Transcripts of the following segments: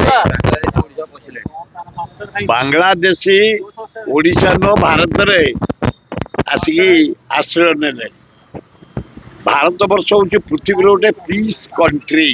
Bangladeshi Odisha no Bharat रे आसिकी आश्रय ने भारत वर्ष हूँ पृथ्वी गोटे पीस कंट्री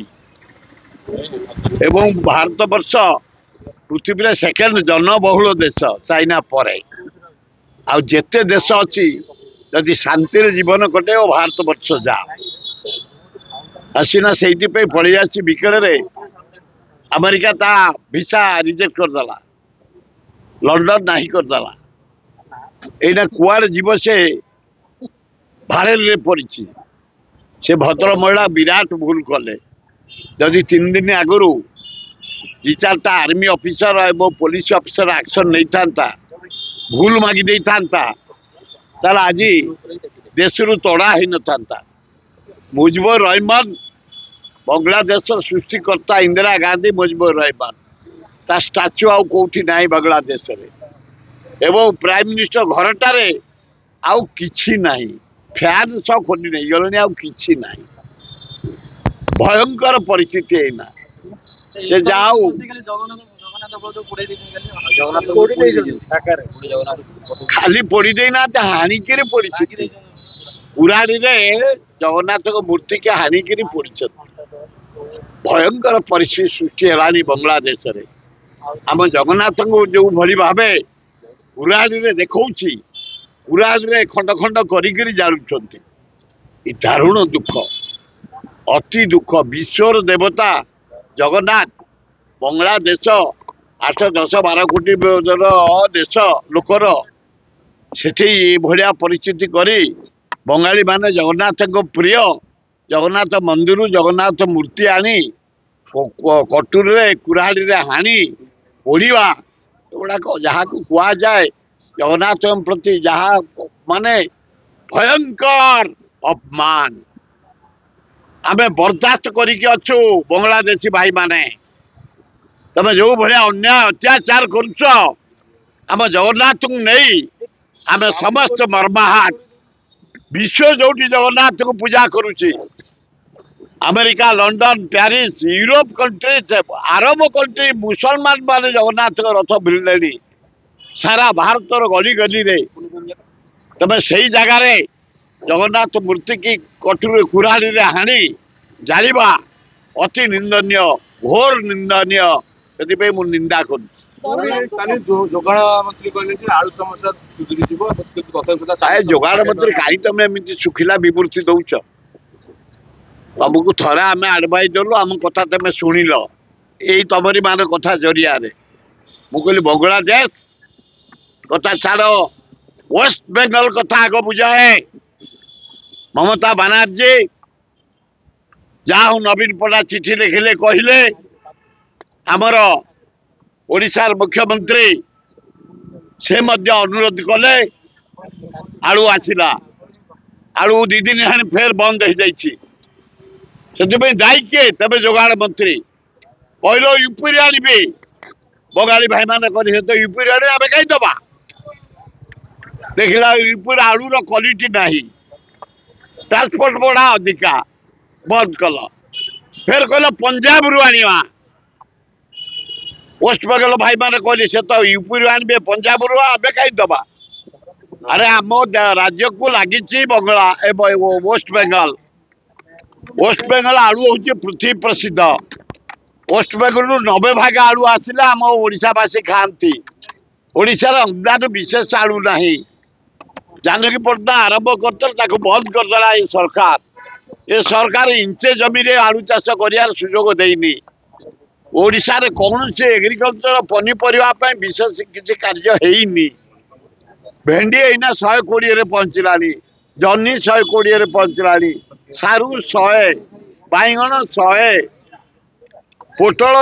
एवं भारत वर्ष पृथ्वी सेकेंड जनबहुल देश चाइना पर आ जेते देश अच्छी जदि शांति जीवन कटे भारत वर्ष जा आसीना से पलि आसी बिकल अमेरिका ता भिसा रिजेक्ट करदेला लंडन नहीं करदेला एना कुआड़ जीव से भाड़े पड़ी से भद्र महिला विराट भूल कले जदि 3 दिन आगु 2-4टा आर्मी ऑफिसर और पुलिस ऑफिसर एक्शन नहीं था भूल मागी नहीं था आज देश रु तड़ा ही न था मुजिबुर रहमान बांग्लादेश सृष्टिकर्ता इंदिरा गांधी मुजिबुर रहमान ता स्टाच्यू आउ कोठी नाही बांग्लादेश रे एवं प्राइम मिनिस्टर घरटारे आउ किछि नाही फैन सब खोली नहीं गले आउ किछि नाही भयंकर परिस्थिति है ना से जाऊ खाली पड़ी देना हाणिक पड़ी उड़ाड़ी जगन्नाथ मूर्ति के हाणिक पड़ी भयंकर परिस्थिति सृष्टि है बांग्लादेश रे आम जगन्नाथ को जो भली भावे उड़ाड़ी देखा उड़ाड़ी खंड खंड कर जालुंट दारुण दुख अति दुख विश्वर देवता जगन्नाथ बांग्लादेश 8-10-12 कोटी देश लोकर सेठी भलिया परिस्थिति करी बंगाली माने जगन्नाथ को प्रिय जगन्नाथ मंदिर जगन्नाथ मूर्ति आनी कटुर कुराड़ी हाणी ओढ़ा गुड़ाक जहाँ को कह जाए जगन्नाथ प्रति जहाँ माने भयंकर अपमान आमे बर्दाश्त करिके अच्छु बांग्लादेशी भाई माने तमे जो भलिया अन्याय अत्याचार करुच आम जगन्नाथ को नहीं आमे समस्त मर्माहत विश्व जोटी जगन्नाथ को पूजा करुची America London Paris Europe country Arab country मुसलमान माने जगन्नाथ रथ भिड़े सारा भारत गली गली रे तमे सही जगार जगन्नाथ मूर्ति की कटुर कुराड़ी हाणी जालिबा अति निंदनीय घोर निंदनीय से मु निंदा कर जोगाड़ मंत्री कहीं तुम एमती सुखिला विवृत्ति दौच तुमको थरे आम आडभाइस देलु आम कथा तुम शुणिल यही तमरी मान कथा जरिया मुझे बांग्लादेश कथा छाड़ वेस्ट बेंगल कथा आग बुझाए ममता बनर्जी जहाँ नवीन पट्टा चिठी लिखिले कहले आमर ओडिशार मुख्यमंत्री से अनुरोध कले आलू आसला आलू 2 दिन है फेर बंद हो जाए दायी किए तबे जोगाड़ मंत्री कहलो यूपी आनबी बंगाली भाई मैंने कहे तो यूपी आने आम कहीं दबा देखला यूपी आलूर क्वालिटी नहीं ट्रांसपोर्ट बड़ा अधिका बंद कल फिर कहल पंजाब रु आनिवा वेस्ट बेंगल भाई मैंने कहले से तो यूपी आनबे पंजाब रु आबे कहीं दबा अरे आम राज्य को लगी बंगला वेस्ट बेंगल आलू हूँ पृथ्वी प्रसिद्ध वेस्ट बेंगल 90 भाग आलू आसला आम ओडिशावासी खाती ओडिशार अनुदान विशेष आलू ना जानकी पट्टना आरंभ कर बंद करदेला ये सरकार इंचे जमी रे आलू चाष कर सुजोग देनी ओडिशा रे कौन से एग्रीकल्चर पनीपरिया विशेष किसी कार्य हैनी भेंडी एना 120 रे पहुँचला जन्नी 120 रे पहुँचला सारू 100 बैगण 100 पोटल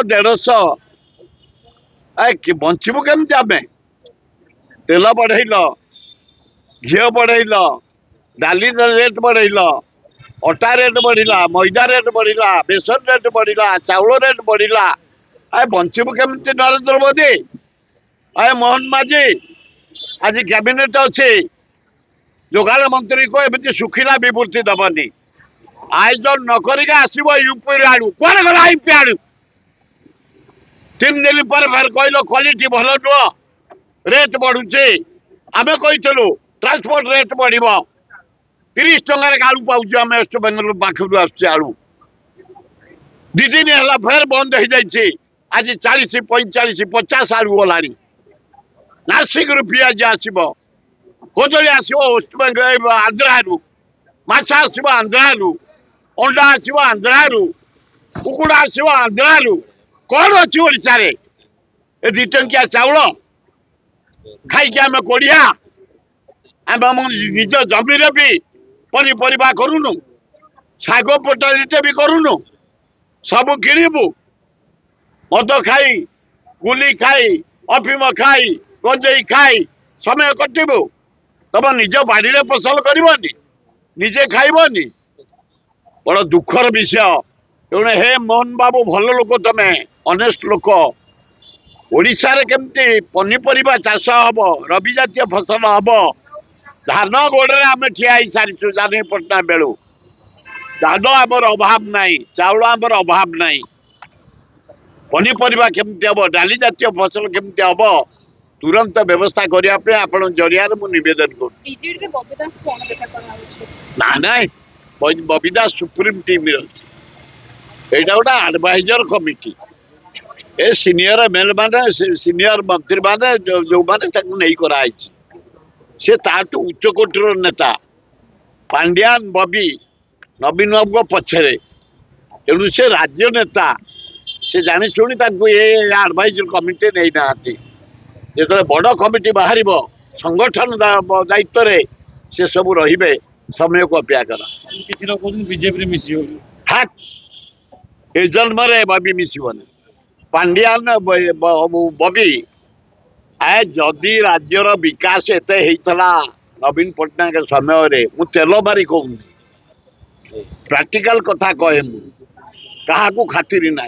150 बंचबू केमती आम तेल बढ़ेल घी बढ़ेल डाली रेट बढ़ेल अटा रेट बढ़ला मैदा रेट बढ़ला बेसन रेट बढ़ला चाउल रेट बढ़ला आए बंचबू केमती नरेंद्र मोदी आए मोहन माझी आज कैबिनेट अच्छे जोगाड़ मंत्री को एमती सुखिला विवृत्ति दबनी आयोजन नक आसब यूपी आड़ू कौन गला यूपी आड़ू तीन दिन पर फिर कहल क्वालिटी भल नुह रेट बढ़ुचे आम कहूँ ट्रांसपोर्ट रेट बढ़ 30 टकर आलू पाऊँ आम वेस्ट बेंगल पाखर आलू 2 दिन है फेर बंद हो जाए आज 40 45 50 आलू गला नासिक पिज आसो कदली आसो वेस्ट बेंगल आंध्रु माछ आसो आंध्रु अंडा आसो आंध्रु कुकुड़ा आसो आंध्रु कौन अच्छी ओडिशा रे ए 2 टंकिया चाउल खाई आम कोड़िया आम निज जमी भी पनीपरिया करूनु शाग पोटलीटे भी करूनु सब किणबू मद खाई गुली खाई अफिम खाई गंजेई खाई समय कटबू तुम निज बाड़ी फसल करनी निजे खाइबनी बड़ दुखर विषय तेणु हे मोहन बाबू भल लोक तमे ऑनेस्ट लोक ओडिशा रे केमती पनीपरिया चाष हम रवि जातीय फसल हम धान गोड़े आम ठिया सारी जानी पटना बेलू धान आमर अभाव नाई चाउल आमर अभाव नाई पनीपरिया केमती हम डाली जातीय फसल केमती हम तुरंत व्यवस्था करने आप जरिया निवेदन कर ना बबी दास सुप्रीम टीम यहाँ गोटे एडवाइजर कमिटी ए सीनियर एमएलए माने सीनियर मंत्री माने जो माने नहीं कराई से ताटू उच्च कोटर नेता पांड्यान बबी नवीन बाबू पछरे तेणु से राज्य नेता से जानी शुणी एडवाइजर कमिटी नहीं ना जो बड़ कमिटी बाहर संगठन दायित्व से सब रे समय को अपेक्षा कर बीजेपी मिसी ए जन्म बबी मिसबनी पांड्यान बबी आए जदि राज्यर विकास एत नवीन पट्टनायक समय रे मु तेल मारी कहूनी प्राक्टिकल कथा कहे क्या खातिर ना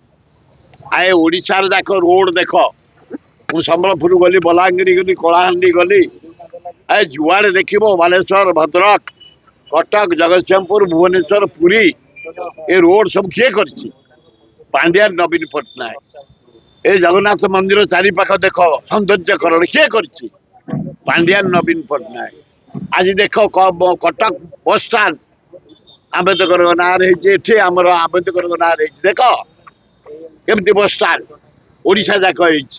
आए ओडिशा जाक रोड देख मु संबलपुर गली बलांगीर गली कलाहांडी गली आए जुआड़े देख बालेश्वर भद्रक कटक जगतसिंहपुर भुवनेश्वर पुरी ए रोड सब किए कर पांड्या नवीन पट्टनायक ए जगन्नाथ मंदिर चारिपाख देख सौंदर्यकरण किए कर पांड्या नवीन पट्टनायक आज देख कटक बस स्टाण्ड आंबेडकर ना आमर आंबेडकर ना देख केमती बस स्टाण्ड ओडिशा जाक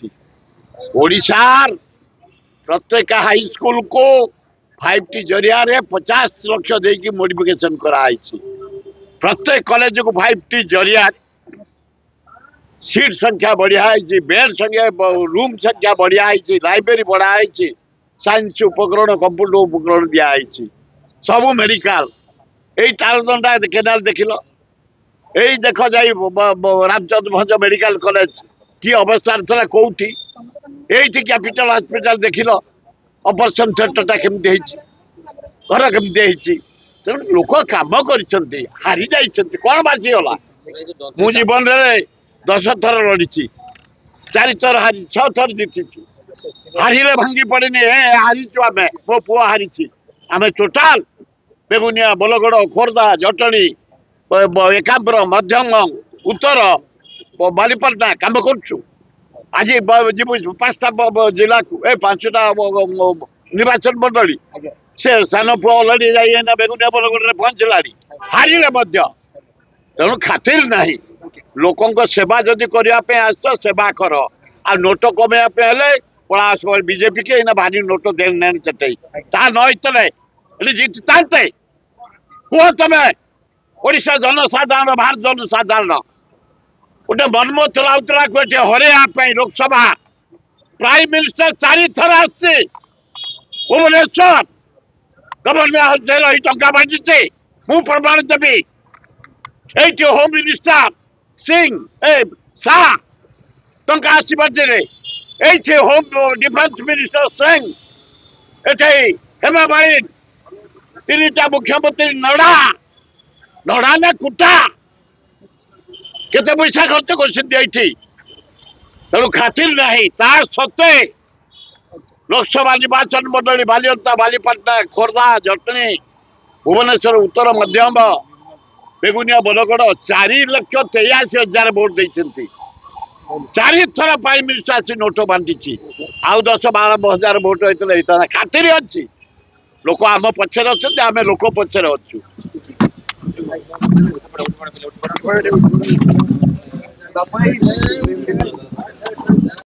ओडिशार प्रत्येक हाई स्कूल को 5T जरिया 50 लाख देकी मोडिफिकेशन कराई प्रत्येक कॉलेज को 5T जरिया सीट संख्या बढ़िया बेड संख्या रूम संख्या बढ़िया लाइब्रेरी बढ़ाई साइंस उपकरण कंप्यूटर उपकरण दिखाई सब मेडिकल यही तालदंडा केनाल देखिल यही देख जाई रामचंद्र भंज मेडिकल कॉलेज की अवस्था था कौटी यही कैपिटल हॉस्पिटल देखिल ऑपरेशन थिएटर केमती घर केमती तेणु लोक कम कर हारी जाइए कौन बासीगला मु जीवन रे 10 थर लड़ी 4 थर हारी 6 थर जीति हारी भांगी पड़ेनि हारीचु आम मो पुआ हारी आम टोटाल बेगुनिया बलगड़ खोर्धा जटणी एकाम्बर मध्यम उत्तर बालीपाटना कम करुँ आज जीव 5टा जिला को 5टा निर्वाचन मंडली से सान पुआ अलरेडी जाइए बेगुनिया बलगड़ पहुँचला हारे तेणु खातिर ना लोकों सेवा जदि करने आस सेवा कर आ नोट कमेले पड़ा आस बीजेपी के भारी नोट देन चटे ता नई जीतते कह तुम ओडिशा जनसाधारण भारत जनसाधारण गोटे मनमोहन राउतरा को हरैया लोकसभा प्राइम मिनिस्टर 4 थर आसी भुवनेश्वर गवर्नमेंट हाउस टंका बांटी मु प्रमाण देवी ये होम मिनिस्टर सिंह शाह टंका आसी बाटे ये होम डिफेंस मिनिस्टर सिंह ये हेमामालिनी 3टा मुख्यमंत्री नड़ा नड़ा ना कुटा केते पैसा खर्च कर तेणु खातिर ना सत्वे लोकसभा निर्वाचन मंडली बालिअंता बालीपाटना खोर्धा जटणी भुवनेश्वर उत्तर मध्यम बेगुनिया बलगड़ 4,83,000 भोट देते 4 थर प्राइम मिनिस्टर आसी नोट बांटी आउ 10-12 भोट होता खातिर अच्छी लोक आम पचर अच्छा आम लोक पचर अच्छु